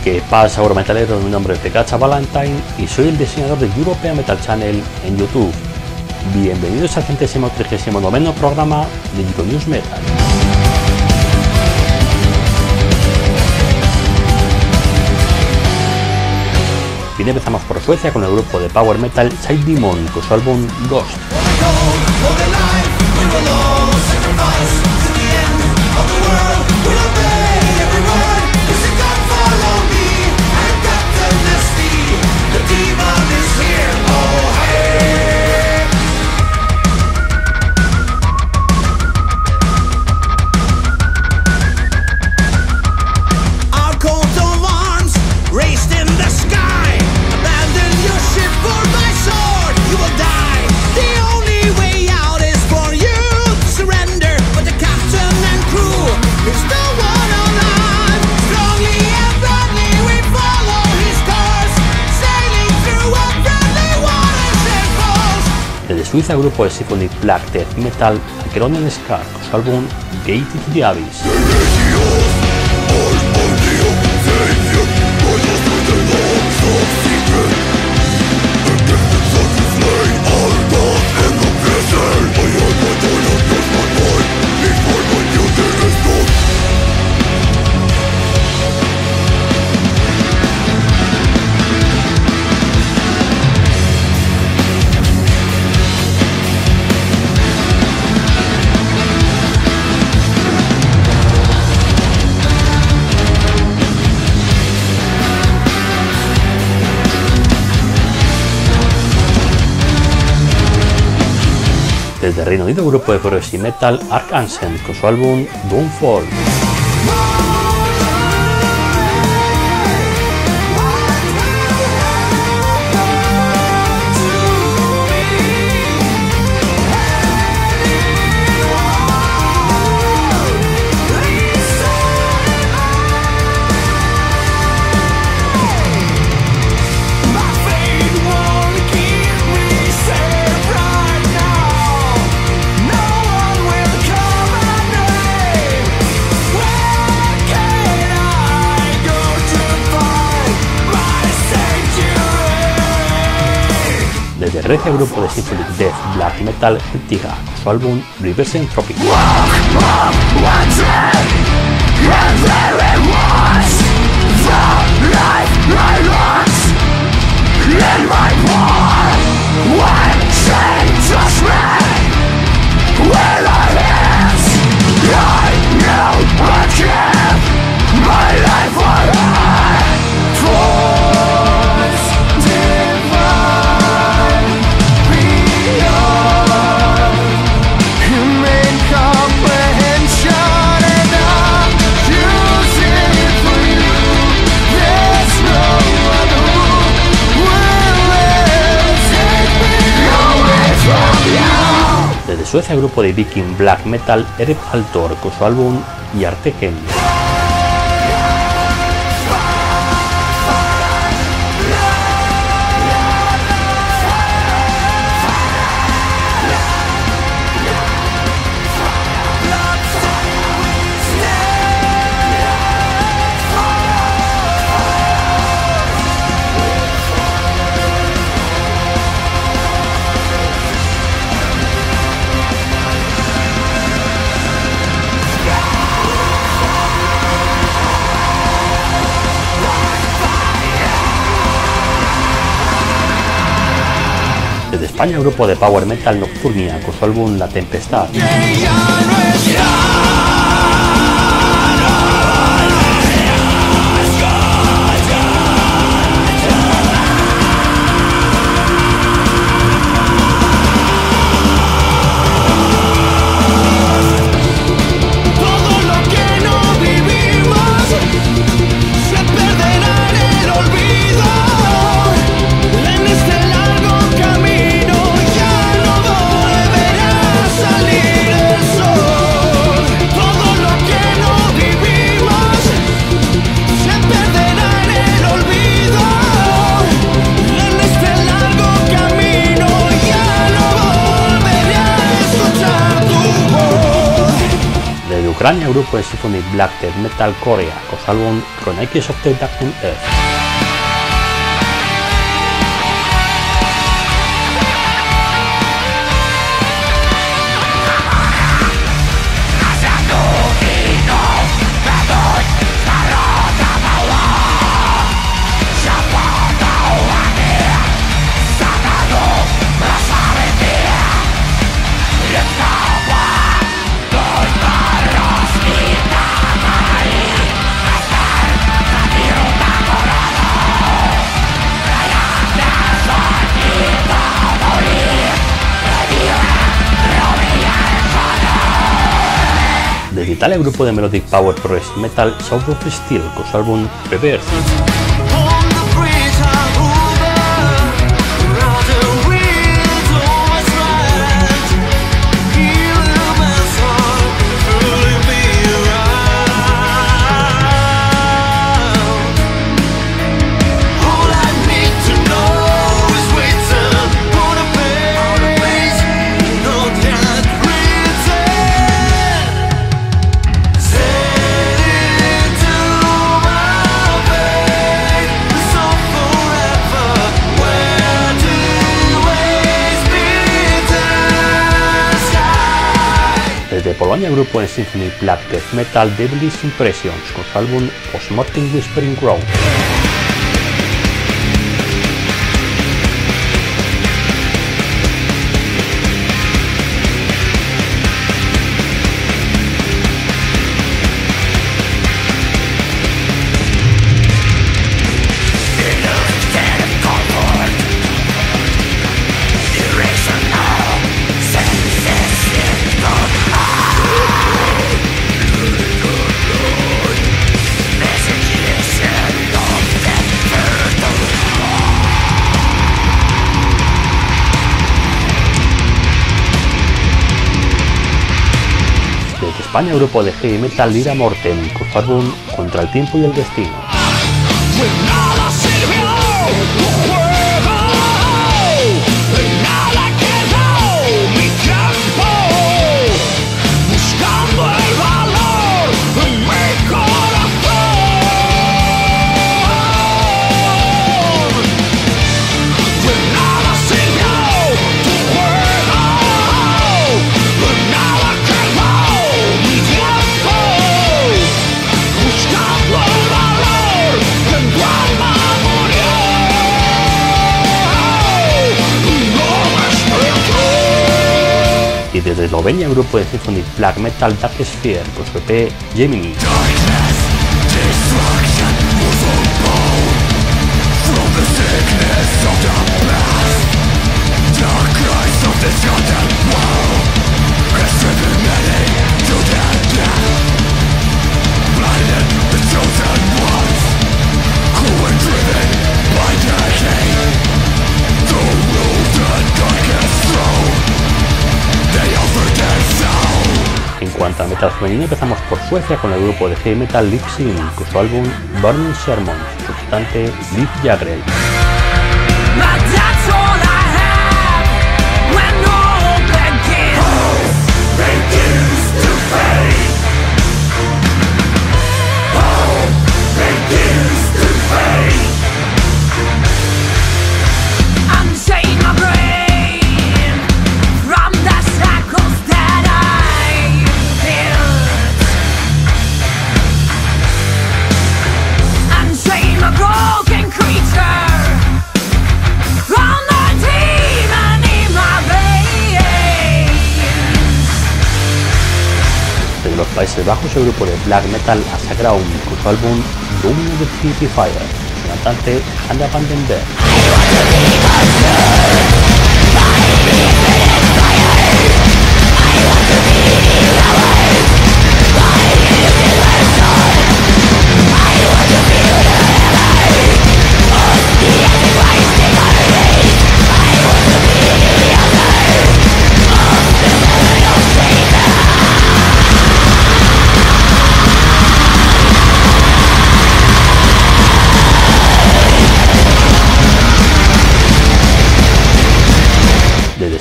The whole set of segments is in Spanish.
¿Qué pasa, Eurometalero? Mi nombre es Pekacha Valentine y soy el diseñador de European Metal Channel en YouTube. Bienvenidos al 139º programa de Euronews Metal. Bien, empezamos por Suecia con el grupo de Power Metal Child Demon con su álbum Ghost. Desde Suiza, el grupo de Symphonic Black Death Metal Acronym Scar con su álbum Gate to the Abyss. Desde Reino Unido, grupo de progressive metal Ark Ancient con su álbum Doomfall. Desde Grecia, grupo de Symphonic Death Black Metal Tiga con su álbum Reverse Entropy. Desde Suecia, el grupo de Viking Black Metal Erip Altor con su álbum Yarteken. Desde España, el grupo de Power Metal Nocturnia con su álbum La Tempestad. Salir el sol. Ucrania, grupo de Symphony Black Death Metal Korea, con su álbum Chronicles of the Dark Earth. Desde Italia, el grupo de Melodic Power Progressive Metal South of Steel, con su álbum Rebirth. Desde Polonia, el grupo de Symphony Black Death Metal Devilish Impressions, con su álbum Postmortem Whispering Ground. España, grupo de heavy metal Lira Mortem, con su álbum Contra el Tiempo y el Destino. Y desde Eslovenia, el grupo de Symphony Black Metal Dark Sphere, con su EP Gemini. En cuanto a metal femenino, empezamos por Suecia con el grupo de heavy metal Lipsyn, con su álbum Burning Sermon, su cantante Liv Jagre. Países Bajos, el grupo de black metal Asagraum, con su álbum Doom of the City Fire, su cantante Anna van den Berg.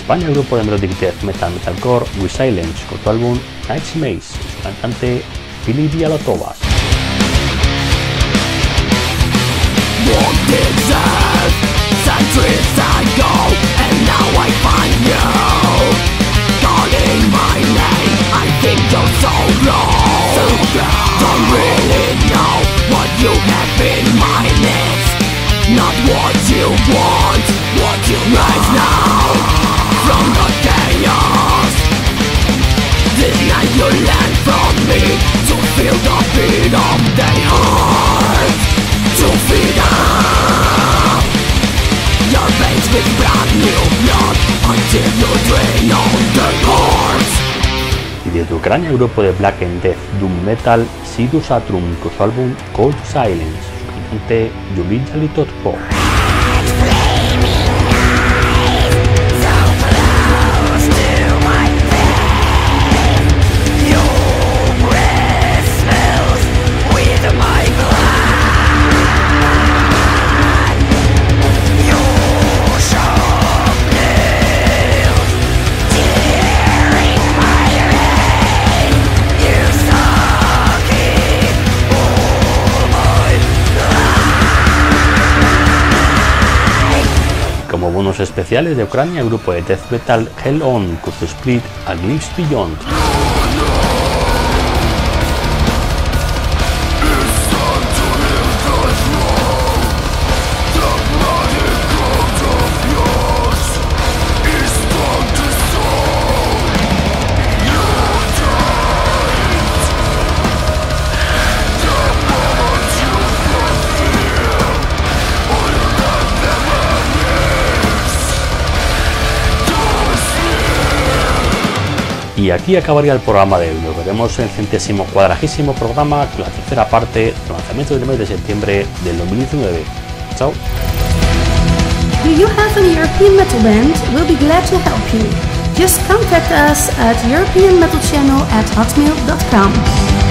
España el grupo de melodic death metal metalcore With Silence con su álbum Night's Maze y su cantante Fili Bialotovas. Not what you want, what you rise now from the chaos. This night you learn from me to feel the beat of their heart, to feed up your veins with brand new blood until you drain on their hearts. Y desde Ucrania el grupo de black and death doom metal Sidus Atrum con su álbum Cold Silence, su cantante Yulia Litotko. Como bonus especiales de Ucrania, el grupo de death metal Hell On con su split A Glimpse Beyond. Y aquí acabaría el programa de hoy. Nos veremos en el 140º programa con la tercera parte del lanzamiento del mes de septiembre del 2019. Chao. Do you have an European metal band? We'll be glad to help you. Just contact us at europeanmetalchannel@hotmail.com.